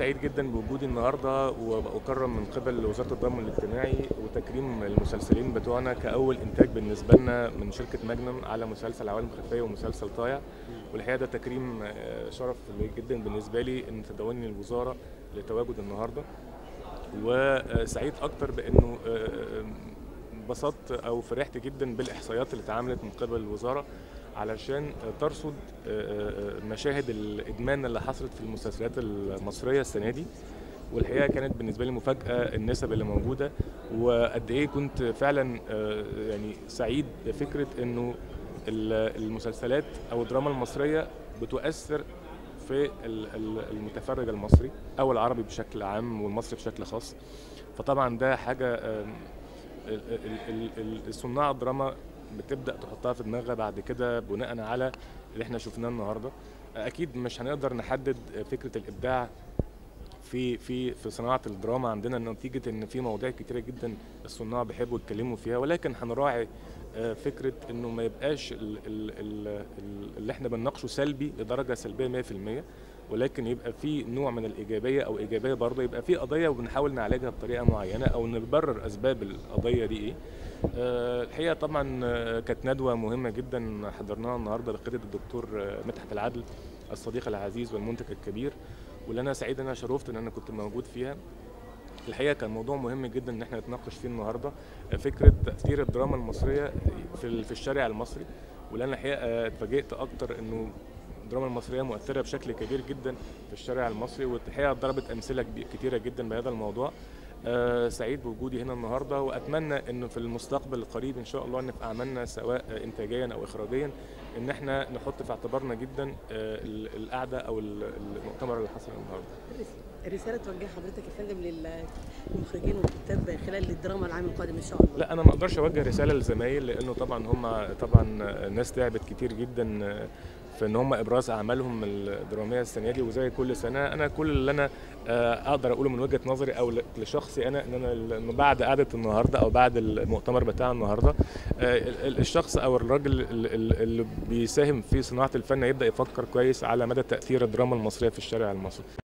سعيد جدا بوجودي النهارده وأكرم من قبل وزارة الضمان الاجتماعي وتكريم المسلسلين بتوعنا كأول إنتاج بالنسبة لنا من شركة ماجنم على مسلسل عوالم خفية ومسلسل طايع. والحقيقة ده تكريم شرف جدا بالنسبة لي إن تدعوني الوزارة لتواجد النهارده، وسعيد أكتر بإنه انبسطت أو فرحت جدا بالإحصائيات اللي اتعملت من قبل الوزارة علشان ترصد مشاهد الادمان اللي حصلت في المسلسلات المصريه السنه دي. والحقيقه كانت بالنسبه لي مفاجاه النسب اللي موجوده، وقد ايه كنت فعلا يعني سعيد بفكره انه المسلسلات او الدراما المصريه بتؤثر في المتفرج المصري او العربي بشكل عام والمصري بشكل خاص. فطبعا ده حاجه صناع الدراما بتبدا تحطها في دماغها بعد كده بناء على اللي احنا شفناه النهارده. اكيد مش هنقدر نحدد فكره الابداع في صناعه الدراما عندنا نتيجه ان في مواضيع كتيره جدا الصناع بيحبوا يتكلموا فيها، ولكن هنراعي فكره انه ما يبقاش اللي احنا بنناقشه سلبي لدرجه سلبيه 100%، ولكن يبقى في نوع من الايجابيه او ايجابيه برضه، يبقى في قضيه وبنحاول نعالجها بطريقه معينه او نبرر اسباب القضيه دي ايه. الحقيقه طبعا كانت ندوه مهمه جدا حضرناها النهارده بقياده الدكتور مدحت العدل الصديق العزيز والمنتج الكبير، واللي انا سعيد ان انا شرفت ان انا كنت موجود فيها. الحقيقه كان موضوع مهم جدا ان احنا نتناقش فيه النهارده، فكره تاثير الدراما المصريه في الشارع المصري. واللي انا الحقيقه اتفاجئت اكتر انه الدراما المصريه مؤثره بشكل كبير جدا في الشارع المصري، والحقيقه ضربت امثله كتيره جدا بهذا الموضوع. سعيد بوجودي هنا النهارده، واتمنى انه في المستقبل القريب ان شاء الله ان في اعمالنا سواء انتاجيا او اخراجيا ان احنا نحط في اعتبارنا جدا القعده او المؤتمر اللي حصل النهارده. رساله توجه حضرتك يا فندم للمخرجين والكتاب خلال الدراما العام القادم ان شاء الله؟ لا، انا ما اقدرش اوجه رساله للزمايل لانه طبعا هم ناس تعبت كتير جدا في ان هم ابراز اعمالهم الدراميه السنه دي، وزي كل سنه انا كل اللي انا اقدر اقوله من وجهه نظري او لشخصي انا ان انا بعد قعده النهارده او بعد المؤتمر بتاع النهارده الشخص او الراجل اللي بيساهم في صناعه الفن يبدا يفكر كويس على مدى تاثير الدراما المصريه في الشارع المصري.